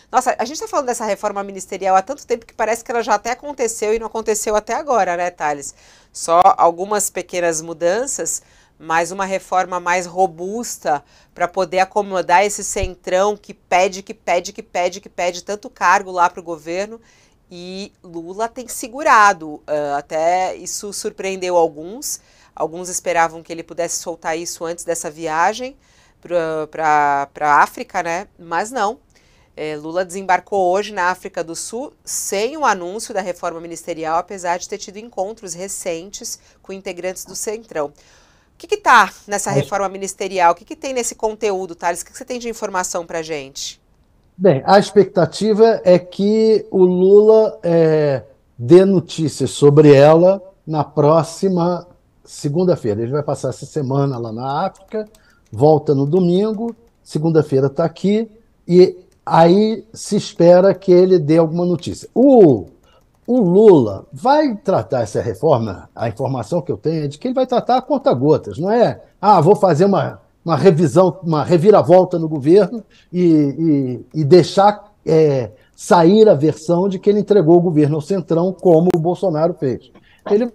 Nossa, a gente está falando dessa reforma ministerial há tanto tempo que parece que ela já até aconteceu e não aconteceu até agora, né, Thales? Só algumas pequenas mudanças, mas uma reforma mais robusta para poder acomodar esse centrão que pede, que pede, que pede, que pede tanto cargo lá para o governo. E Lula tem segurado, até isso surpreendeu alguns. Alguns esperavam que ele pudesse soltar isso antes dessa viagem para a África, né? Mas não. Lula desembarcou hoje na África do Sul sem o anúncio da reforma ministerial, apesar de ter tido encontros recentes com integrantes do Centrão. O que está nessa reforma ministerial? O que tem nesse conteúdo, Thales? O que você tem de informação para a gente? Bem, a expectativa é que o Lula dê notícias sobre ela na próxima segunda-feira. Ele vai passar essa semana lá na África, volta no domingo, segunda-feira está aqui, e aí se espera que ele dê alguma notícia. O Lula vai tratar essa reforma, a informação que eu tenho é de que ele vai tratar a conta-gotas, não é? Ah, vou fazer uma revisão, uma reviravolta no governo e deixar sair a versão de que ele entregou o governo ao Centrão, como o Bolsonaro fez. Ele,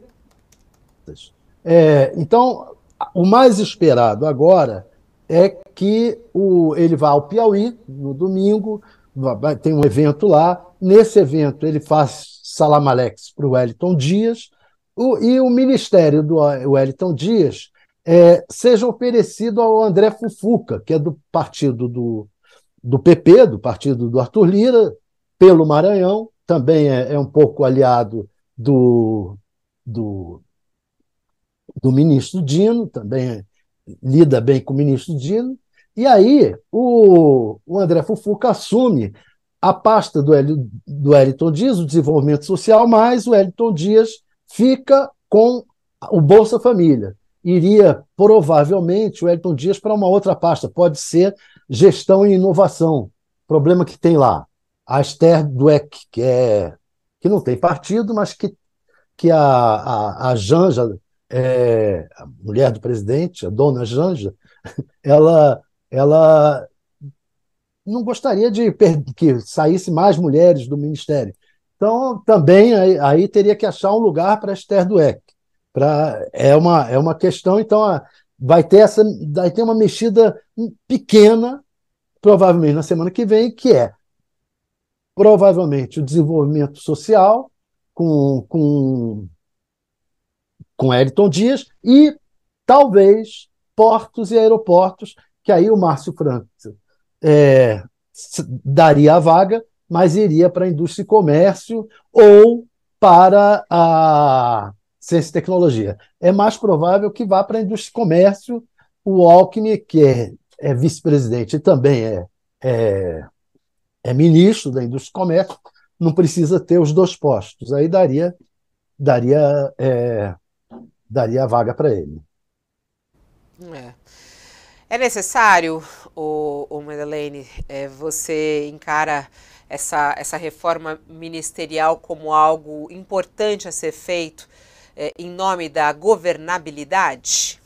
então, o mais esperado agora é que ele vá ao Piauí no domingo, tem um evento lá. Nesse evento, ele faz salamalex para o Wellington Dias, e o ministério do Wellington Dias seja oferecido ao André Fufuca, que é do partido do PP, do partido do Arthur Lira, pelo Maranhão, também é um pouco aliado do, do ministro Dino, também lida bem com o ministro Dino, e aí o André Fufuca assume a pasta do Wellington Dias, o desenvolvimento social, mas o Wellington Dias fica com o Bolsa Família. Iria, provavelmente, o Wellington Dias para uma outra pasta, pode ser gestão e inovação. O problema que tem lá, a Esther Dweck, que não tem partido, mas que a Janja, a mulher do presidente, a dona Janja, ela não gostaria de que saísse mais mulheres do ministério. Então, também aí teria que achar um lugar para a Esther Dweck. É uma questão, então vai ter uma mexida pequena, provavelmente na semana que vem, que é provavelmente o desenvolvimento social com Ayrton Dias e talvez portos e aeroportos, que aí o Márcio França é, daria a vaga, mas iria para a indústria e comércio ou para a ciência e tecnologia. É mais provável que vá para a indústria e comércio o Alckmin, que é vice-presidente e também é ministro da indústria e comércio, não precisa ter os dois postos. Aí daria, é, daria a vaga para ele. É. É necessário, o Madeleine, você encara essa reforma ministerial como algo importante a ser feito em nome da governabilidade?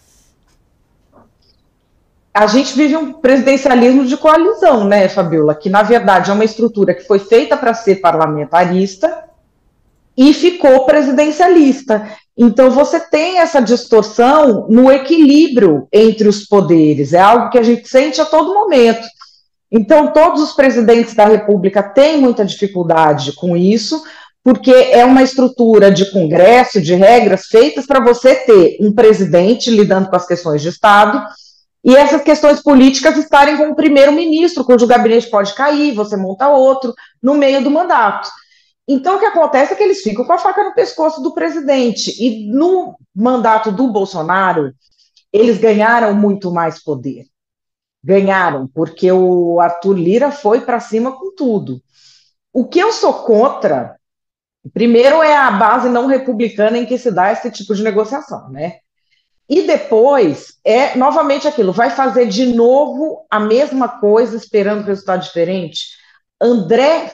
A gente vive um presidencialismo de coalizão, né, Fabiola? Que, na verdade, é uma estrutura que foi feita para ser parlamentarista e ficou presidencialista. Então, você tem essa distorção no equilíbrio entre os poderes. É algo que a gente sente a todo momento. Então, todos os presidentes da República têm muita dificuldade com isso, porque é uma estrutura de Congresso, de regras feitas para você ter um presidente lidando com as questões de Estado e essas questões políticas estarem com o primeiro-ministro, cujo gabinete pode cair, você monta outro no meio do mandato. Então, o que acontece é que eles ficam com a faca no pescoço do presidente. E no mandato do Bolsonaro, eles ganharam muito mais poder. Ganharam, porque o Arthur Lira foi para cima com tudo. O que eu sou contra, primeiro, é a base não republicana em que se dá esse tipo de negociação, né? E depois, novamente aquilo, vai fazer de novo a mesma coisa, esperando resultado diferente? André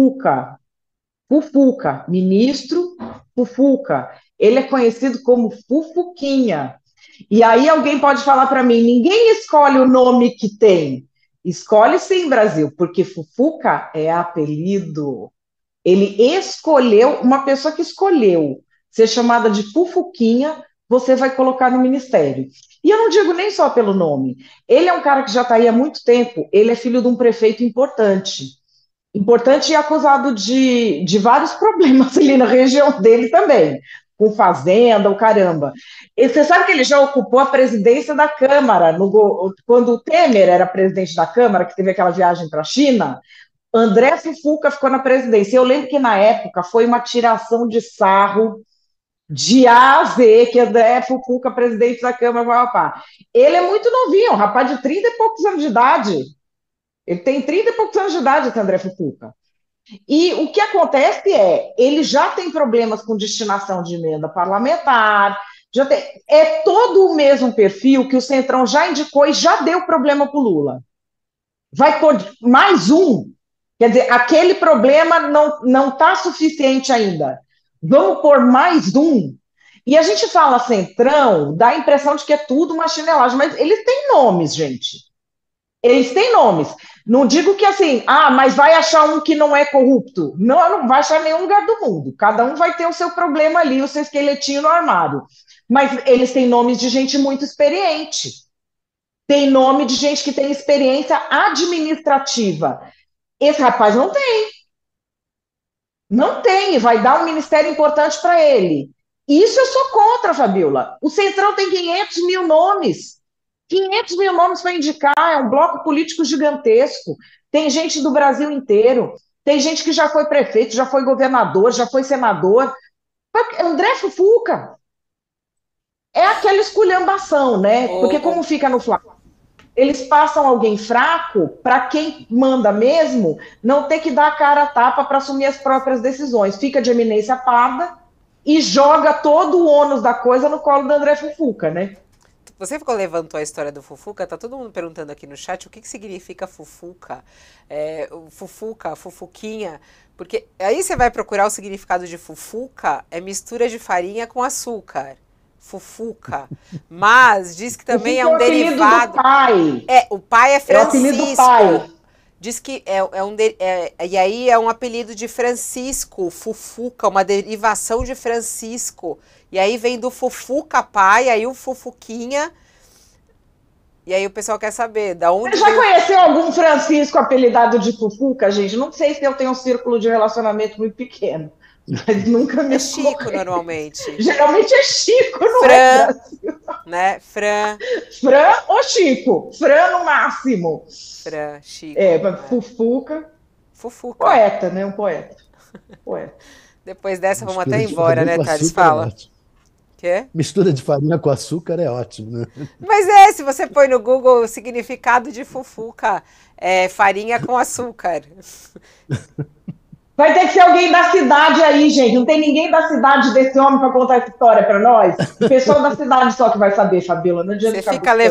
Fufuca, ministro Fufuca. Ele é conhecido como Fufuquinha. E aí alguém pode falar para mim, ninguém escolhe o nome que tem. Escolhe sim, Brasil, porque Fufuca é apelido. Ele escolheu, uma pessoa que escolheu ser chamada de Fufuquinha, você vai colocar no ministério. E eu não digo nem só pelo nome. Ele é um cara que já está aí há muito tempo, ele é filho de um prefeito importante. Importante e acusado de vários problemas ali na região dele também, com fazenda, o caramba. E você sabe que ele já ocupou a presidência da Câmara, quando o Temer era presidente da Câmara, que teve aquela viagem para a China, André Fufuca ficou na presidência. Eu lembro que na época foi uma tiração de sarro de A a Z, que André Fufuca, presidente da Câmara, papá. Ele é muito novinho, um rapaz de 30 e poucos anos de idade. Ele tem 30 e poucos anos de idade, esse André Fufuca. E o que acontece é, ele já tem problemas com destinação de emenda parlamentar, é todo o mesmo perfil que o Centrão já indicou e já deu problema para o Lula. Vai pôr mais um. Quer dizer, aquele problema não está suficiente ainda. Vamos pôr mais um. E a gente fala Centrão, dá a impressão de que é tudo uma chinelagem, mas eles têm nomes, gente. Eles têm nomes. Não digo que assim, mas vai achar um que não é corrupto. Não vai achar em nenhum lugar do mundo. Cada um vai ter o seu problema ali, o seu esqueletinho no armário. Mas eles têm nomes de gente muito experiente. Tem nome de gente que tem experiência administrativa. Esse rapaz não tem. Não tem. Vai dar um ministério importante para ele. Isso eu sou contra, Fabiola. O Centrão tem 500 mil nomes. 500 mil nomes para indicar, é um bloco político gigantesco. Tem gente do Brasil inteiro, tem gente que já foi prefeito, já foi governador, já foi senador. André Fufuca é aquela esculhambação, né? Porque como fica no Flávio, eles passam alguém fraco para quem manda mesmo não ter que dar a cara a tapa para assumir as próprias decisões. Fica de eminência parda e joga todo o ônus da coisa no colo do André Fufuca, né? Você levantou a história do Fufuca, tá todo mundo perguntando aqui no chat o que significa Fufuca, Fufuca, Fufuquinha, porque aí você vai procurar o significado de Fufuca, é mistura de farinha com açúcar, Fufuca, mas diz que também é um derivado. Do pai. O pai é Francisco. É o apelido do pai. Diz que e aí é um apelido de Francisco, Fufuca, uma derivação de Francisco. E aí vem do Fufuca pai, aí o Fufuquinha. E aí o pessoal quer saber da onde. Você já conheceu algum Francisco apelidado de Fufuca, gente? Não sei se eu tenho um círculo de relacionamento muito pequeno. Mas nunca me Chico, normalmente. Geralmente é Chico, não Fran, é Brasil. Né? Fran ou Chico? Fran no máximo. Fran, Chico. Fufuca. Fufuca. Poeta, né? Um poeta. Depois dessa, vamos até embora, né, Thales? Fala. Quê? Mistura de farinha com açúcar é ótimo, né? Mas se você põe no Google o significado de Fufuca, farinha com açúcar. Vai ter que ser alguém da cidade aí, gente. Não tem ninguém da cidade desse homem para contar essa história para nós. O pessoal da cidade só que vai saber, Fabiola. Não adianta Você fica